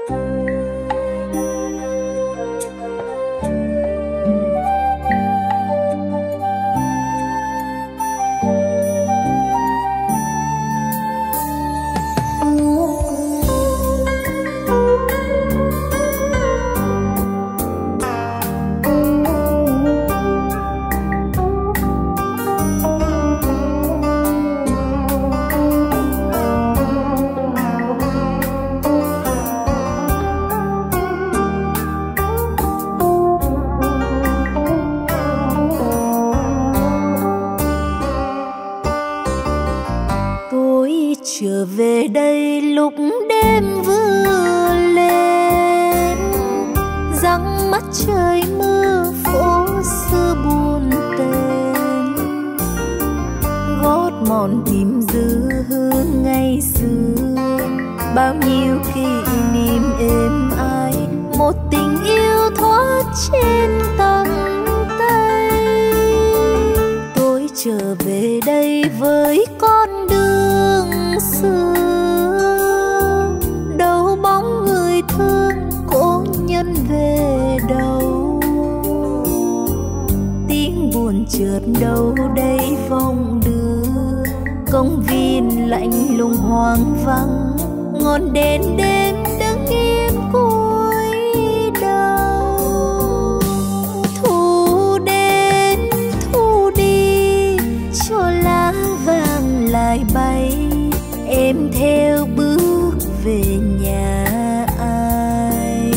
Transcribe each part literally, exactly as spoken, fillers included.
Trở về đây lúc đêm vừa lên, răng mắt trời mưa phố xưa buồn tênh, gót mòn tìm dư hương ngày xưa, bao nhiêu kỷ niệm êm ái, một tình yêu thoát trên tầm tay. Tôi trở về đây với con đường xưa, đâu bóng người thương cố nhân về đâu, tiếng buồn chợt đâu đây vòng đưa, công viên lạnh lùng hoang vắng, ngọn đèn đêm đứng yên cuối đầu. Thu đến thu đi cho lá vàng lại bay, em theo bước về nhà ai.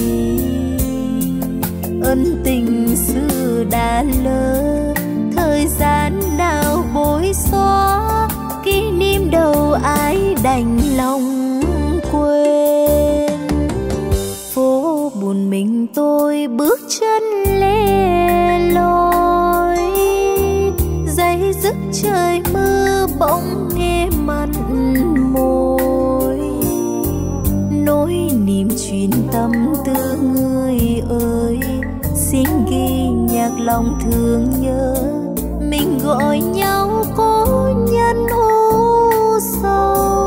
Ân tình xưa đã lỡ, thời gian nào bối xóa, kỷ niệm đâu ai đành lòng quên. Phố buồn mình tôi bước chân lẻ loi, dây dứt trời mưa bỗng nghe mặn môi, nỗi niềm truyền tâm tư người ơi, xin ghi nhạc lòng thương nhớ, mình gọi nhau cố nhân u sầu.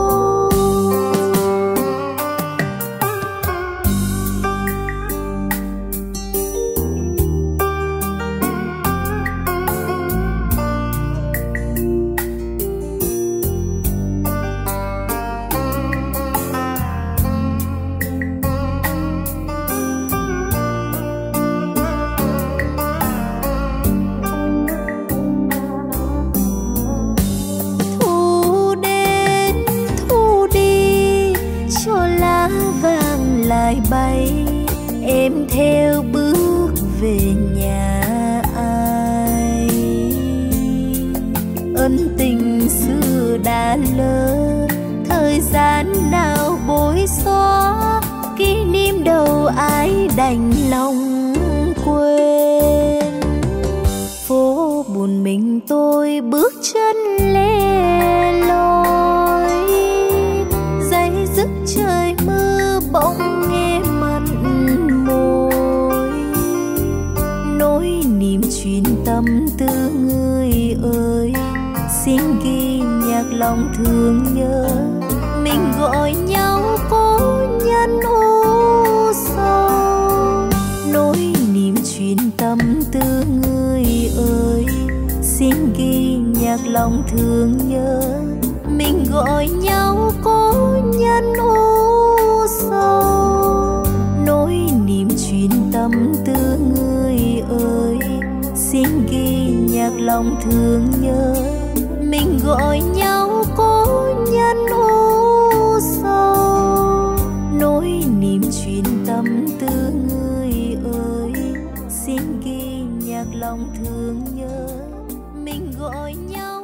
Lại bay em theo bước về nhà ai. Ân tình xưa đã lỡ, thời gian nào bối xóa, kỷ niệm đâu ai đành lòng quên. Phố buồn mình tôi bước chân lẻ loi, dây dứt trời mưa bỗng nghe mặn môi, nỗi niềm truyền tâm tư người ơi, xin ghi nhạc lòng thương nhớ, mình gọi nhau cố nhân u sầu. Nỗi niềm truyền tâm tư người ơi, xin ghi nhạc lòng thương nhớ, mình gọi nhau cố nhân u sầu. Nỗi niềm truyền tâm tư người ơi, xin ghi nhạc lòng thương nhớ, mình gọi nhau cố nhân u sầu. Nỗi niềm truyền tâm tư người ơi, xin ghi nhạc lòng thương nhớ, mình gọi nhau